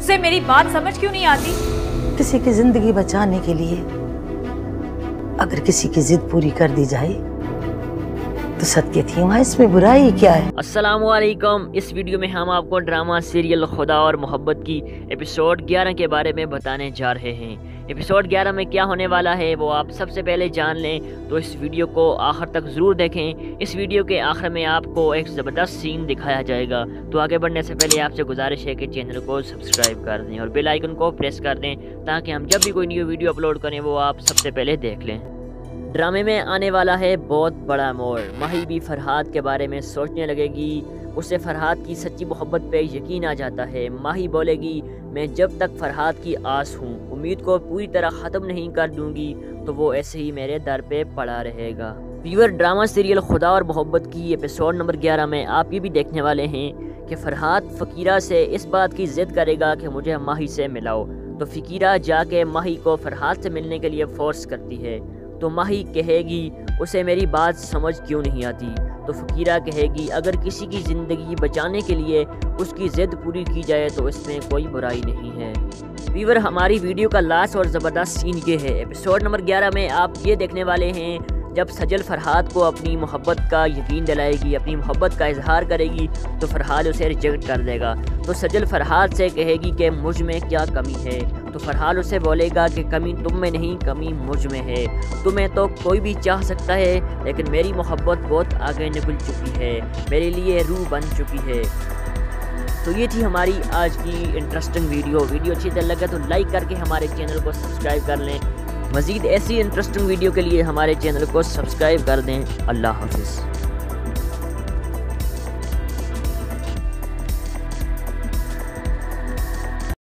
उसे मेरी बात समझ क्यों नहीं आती? किसी की जिंदगी बचाने के लिए अगर किसी की जिद पूरी कर दी जाए तो सत्य थी वहाँ, इसमें बुराई क्या है? अस्सलामुअलैकुम। इस वीडियो में हम आपको ड्रामा सीरियल खुदा और मोहब्बत की एपिसोड 11 के बारे में बताने जा रहे हैं। एपिसोड 11 में क्या होने वाला है वो आप सबसे पहले जान लें तो इस वीडियो को आखिर तक ज़रूर देखें। इस वीडियो के आखिर में आपको एक ज़बरदस्त सीन दिखाया जाएगा। तो आगे बढ़ने से पहले आपसे गुजारिश है कि चैनल को सब्सक्राइब कर दें और बेल आइकन को प्रेस कर दें ताकि हम जब भी कोई न्यू वीडियो अपलोड करें वो आप सबसे पहले देख लें। ड्रामे में आने वाला है बहुत बड़ा मोड़। माही भी फरहाद के बारे में सोचने लगेगी। उसे फरहाद की सच्ची मोहब्बत पे यकीन आ जाता है। माही बोलेगी, मैं जब तक फरहाद की आस हूँ, उम्मीद को पूरी तरह ख़त्म नहीं कर दूँगी तो वो ऐसे ही मेरे दर पे पड़ा रहेगा। व्यूअर, ड्रामा सीरियल खुदा और मोहब्बत की एपिसोड नंबर 11 में आप ये भी देखने वाले हैं कि फरहाद फ़कीरा से इस बात की ज़िद करेगा कि मुझे माही से मिलाओ। तो फ़कीरा जाके माही को फरहाद से मिलने के लिए फ़ोर्स करती है। तो माही कहेगी, उसे मेरी बात समझ क्यों नहीं आती? तो फ़कीरा कहेगी, अगर किसी की ज़िंदगी बचाने के लिए उसकी ज़िद पूरी की जाए तो इसमें कोई बुराई नहीं है। व्यूअर, हमारी वीडियो का लास्ट और ज़बरदस्त सीन ये है। एपिसोड नंबर 11 में आप ये देखने वाले हैं जब सजल फरहाद को अपनी मोहब्बत का यकीन दिलाएगी, अपनी मोहब्बत का इजहार करेगी तो फरहाद उसे रिजेक्ट कर देगा। तो सजल फरहाद से कहेगी कि मुझ में क्या कमी है? तो फरहाद उसे बोलेगा कि कमी तुम में नहीं, कमी मुझ में है। तुम्हें तो कोई भी चाह सकता है लेकिन मेरी मोहब्बत बहुत आगे निकल चुकी है, मेरे लिए रूह बन चुकी है। तो ये थी हमारी आज की इंटरेस्टिंग वीडियो अच्छी तरह लगे तो लाइक करके हमारे चैनल को सब्सक्राइब कर लें। मज़ीद ऐसी इंटरेस्टिंग वीडियो के लिए हमारे चैनल को सब्सक्राइब कर दें। अल्लाह हाफिज़।